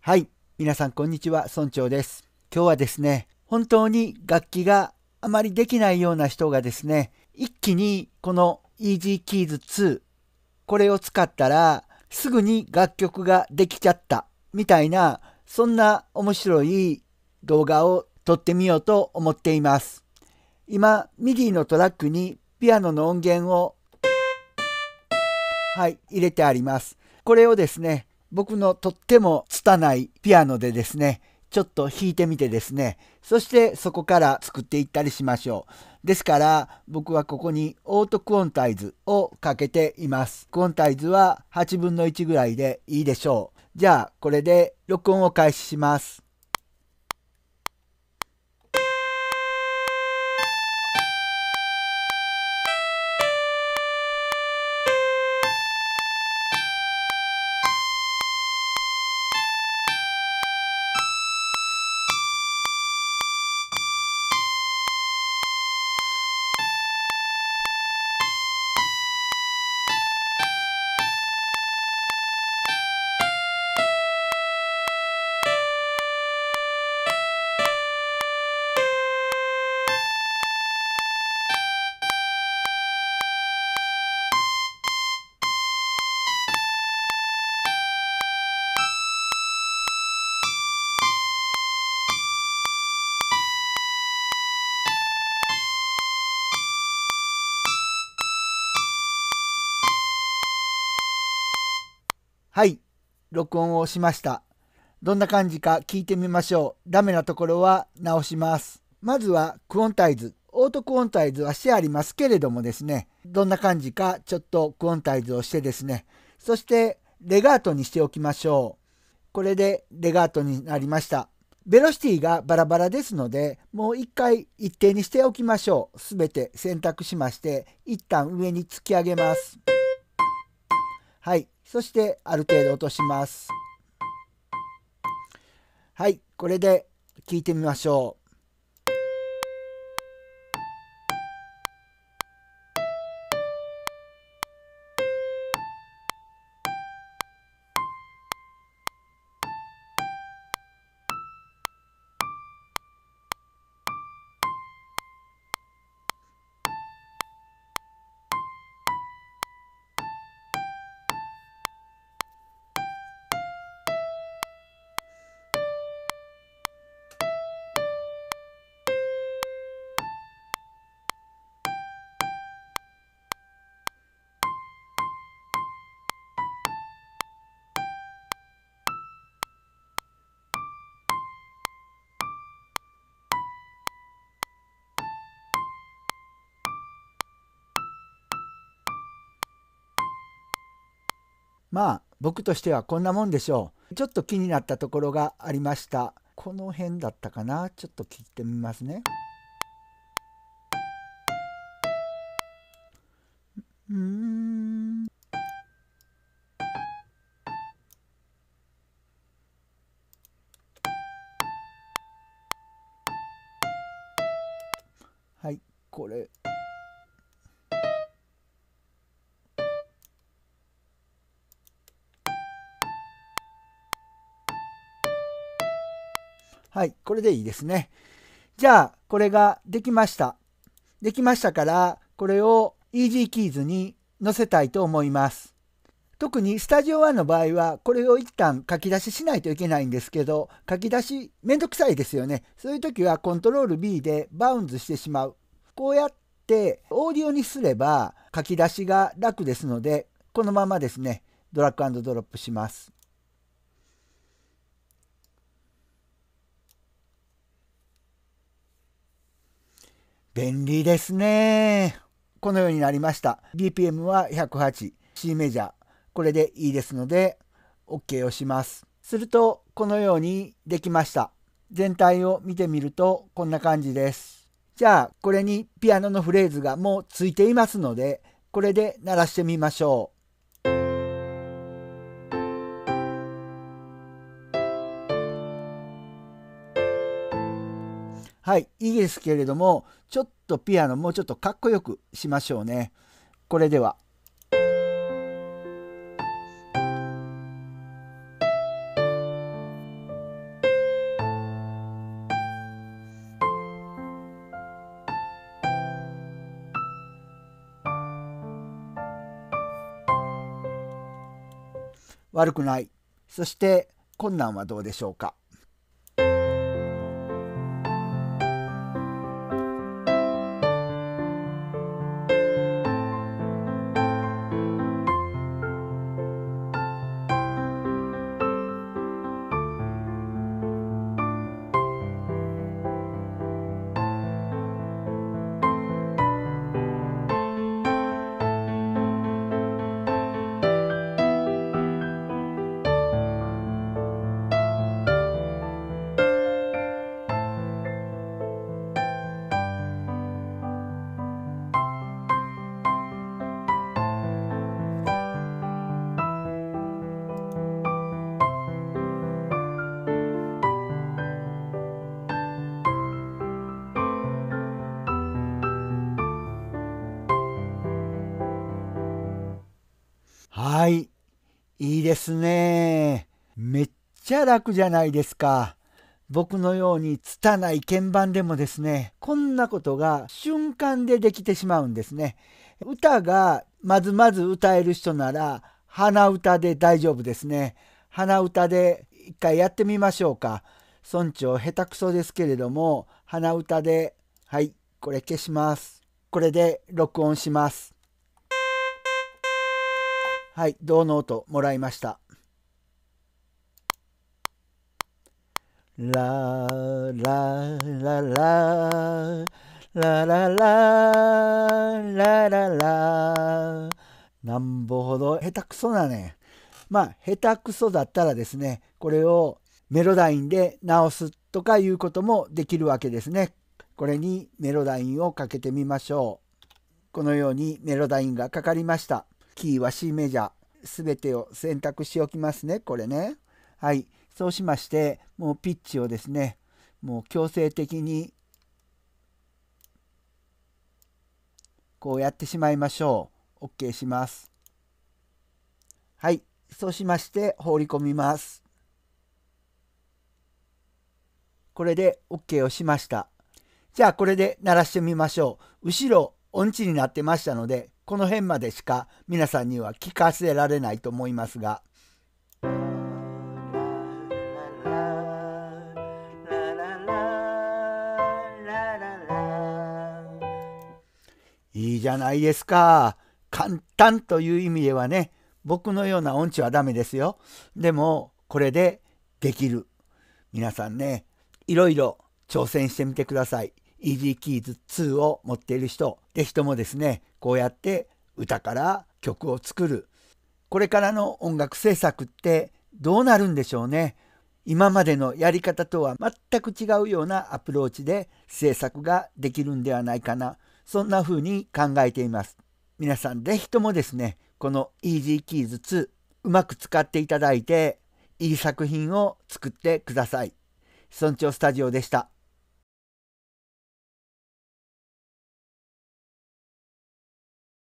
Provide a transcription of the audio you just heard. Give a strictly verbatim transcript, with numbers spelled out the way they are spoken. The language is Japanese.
はい、皆さんこんにちは、村長です。今日はですね、本当に楽器があまりできないような人がですね、一気にこの Easy Keys ツー、これを使ったらすぐに楽曲ができちゃったみたいな、そんな面白い動画を撮ってみようと思っています。今、ミディ のトラックにピアノの音源を、はい、入れてあります。これをですね、僕のとっても拙いピアノでですね、ちょっと弾いてみてですね、そしてそこから作っていったりしましょう。ですから僕はここにオートクオンタイズをかけています。クオンタイズははちぶんのいちぐらいでいいでしょう。じゃあこれで録音を開始します。はい、録音をしました。どんな感じか聞いてみましょう。ダメなところは直します。まずはクオンタイズ。オートクオンタイズはしてありますけれどもですね、どんな感じかちょっとクオンタイズをしてですね、そしてレガートにしておきましょう。これでレガートになりました。ベロシティがバラバラですので、もう一回一定にしておきましょう。すべて選択しまして、一旦上に突き上げます。はい。そしてある程度落とします。はい。これで聞いてみましょう。まあ僕としてはこんなもんでしょう。ちょっと気になったところがありました。この辺だったかな。ちょっと聞いてみますね。うーん。はい、これ。はい、これでいいですね。じゃあ、これができました。できましたから、これを Easy Keys に載せたいと思います。特にスタジオワンの場合は、これを一旦書き出ししないといけないんですけど、書き出しめんどくさいですよね。そういう時はコントロール ビー でバウンズしてしまう。こうやってオーディオにすれば書き出しが楽ですので、このままですね、ドラッグ&ドロップします。便利ですね。このようになりました。ビーピーエム はひゃくはち、C メジャー。これでいいですので、OK をします。すると、このようにできました。全体を見てみると、こんな感じです。じゃあ、これにピアノのフレーズがもうついていますので、これで鳴らしてみましょう。はい、いいですけれども、ちょっとピアノもうちょっとかっこよくしましょうね。これでは。 悪くない。そして困難はどうでしょうか。はい、いいですね。めっちゃ楽じゃないですか。僕のように拙い鍵盤でもですね、こんなことが瞬間でできてしまうんですね。歌がまずまず歌える人なら鼻歌で大丈夫ですね。鼻歌で一回やってみましょうか。村長下手くそですけれども、鼻歌で、はい、これ消します。これで録音します。はい、銅の音もらいました。ララララララララララ、なんぼほど下手くそなね。まあ下手くそだったらですね、これをメロダインで直すとかいうこともできるわけですね。これにメロダインをかけてみましょう。このようにメロダインがかかりました。キーは C メジャー。すべてを選択しておきますね。これね。はい。そうしまして、もうピッチをですね、もう強制的にこうやってしまいましょう。OK します。はい。そうしまして放り込みます。これで OK をしました。じゃあこれで鳴らしてみましょう。後ろ音痴になってましたので、この辺までしか皆さんには聞かせられないと思いますが。いいじゃないですか。簡単という意味ではね、僕のような音痴はダメですよ。でもこれでできる。皆さんね、いろいろ挑戦してみてください。イージーキーズツーを持っている人、ぜひともですね、こうやって歌から曲を作る。これからの音楽制作ってどうなるんでしょうね。今までのやり方とは全く違うようなアプローチで制作ができるんではないかな。そんな風に考えています。皆さんぜひともですね、この イージーキーズツーうまく使っていただいて、いい作品を作ってください。村長スタジオでした。